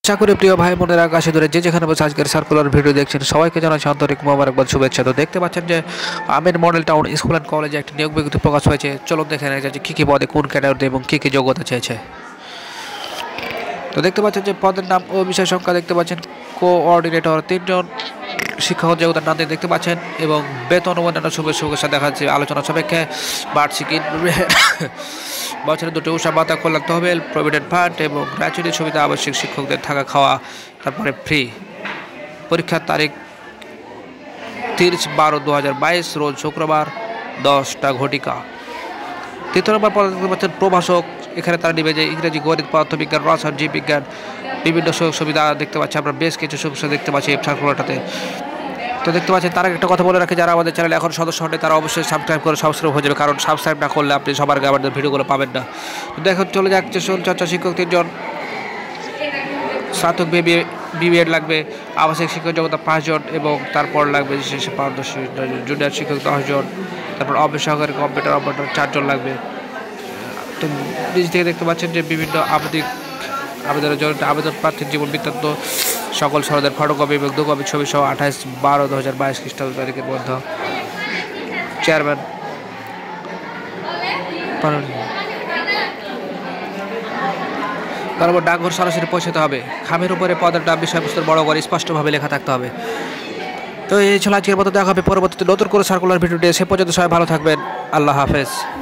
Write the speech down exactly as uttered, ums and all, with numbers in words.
আশা করি প্রিয় ভাই বোনেরা আকাশে দূরে যে যেখানে বসে আজকের সার্কুলার ভিডিও দেখছেন সবাইকে জানাচ্ছি আন্তরিক মোবারকবাদ শুভেচ্ছা। তো দেখতে পাচ্ছেন যে Amir model town school and কলেজে একটি নিয়োগ বিজ্ঞপ্তি প্রকাশ হয়েছে। চলুন দেখে নেওয়া যায় যে কী কী পদে কোন ক্যাটাগরিতে এবং কী কী যোগ্যতা চেয়েছে। তো দেখতে পাচ্ছেন যে পদের নাম ও বিষয় সংখ্যা দেখতে পাচ্ছেন, কোঅর্ডিনেটর তিনজন, শিক্ষক যোগ্যতার নাম দেখতে পাচ্ছেন এবং বেতন ও অন্যান্য শুভেচ্ছা দেখা যাচ্ছে। আলোচনা সাপেক্ষে বার্ষিক বছরে দুটো উষা ভাতা কল্যাণ তহবিল, প্রভিডেন্ট ফান্ড এবং গ্র্যাচুইটি সুবিধা আবশ্যিক, শিক্ষকদের থাকা খাওয়া তারপরে ফ্রি। পরীক্ষার তারিখ তিরিশ বারো দু হাজার বাইশ রোজ শুক্রবার দশটা ঘটিকা। তৃতীয় নম্বর পদ দেখতে পাচ্ছেন প্রভাষক। এখানে তারা নিবে যে ইংরেজি, গণিত, পদার্থবিজ্ঞান, রসায়ন, জীববিজ্ঞান বিভিন্ন সুযোগ সুবিধা দেখতে পাচ্ছি। আমরা বেশ কিছু সুযোগ সুবিধা দেখতে পাচ্ছি এই সার্কুলারটাতে। তো দেখতে পাচ্ছেন তারা একটা কথা বলে রাখে, যারা আমাদের চ্যানেলে এখন সদস্য হন তারা অবশ্যই সাবস্ক্রাইব করে সাবস্ক্রাইব হয়ে যাবে, কারণ সাবস্ক্রাইব না করলে আপনি সবার আগে আমাদের ভিডিওগুলো পাবেন না। তো দেখুন চলে যাচ্ছে চর্চা শিক্ষক তিনজন, স্নাতক বিবিএড লাগবে, আবাসিক শিক্ষক যোগ্যতা পাঁচজন এবং তারপর লাগবে বিশেষ পারদর্শী জুনিয়র শিক্ষক দশজন, তারপর অবেসরকারি কম্পিউটার অপারেটর চারজন লাগবে। তো নিজ থেকে দেখতে পাচ্ছেন যে বিভিন্ন আবেদিক আবেদনের জন্য আবেদন প্রার্থীর জীবন বৃত্তান্ত সকল সরদের ফটোকপি এবং দু কপি ছবি সহ আঠাশ বারো দু হাজার বাইশ খ্রিস্টাব্দ তারিখের মধ্যে চেয়ারম্যান তারপর ডাকঘর সরাসরি পৌঁছাতে হবে। খামের উপরে পদের নাম বিষয়বস্তু বড় করে স্পষ্টভাবে লেখা থাকতে হবে। তো এই ছিল আজকের মতো, দেখা হবে পরবর্তীতে নতুন করে সার্কুলার ভিডিও দিয়ে। সে পর্যন্ত সবাই ভালো থাকবেন। আল্লাহ হাফেজ।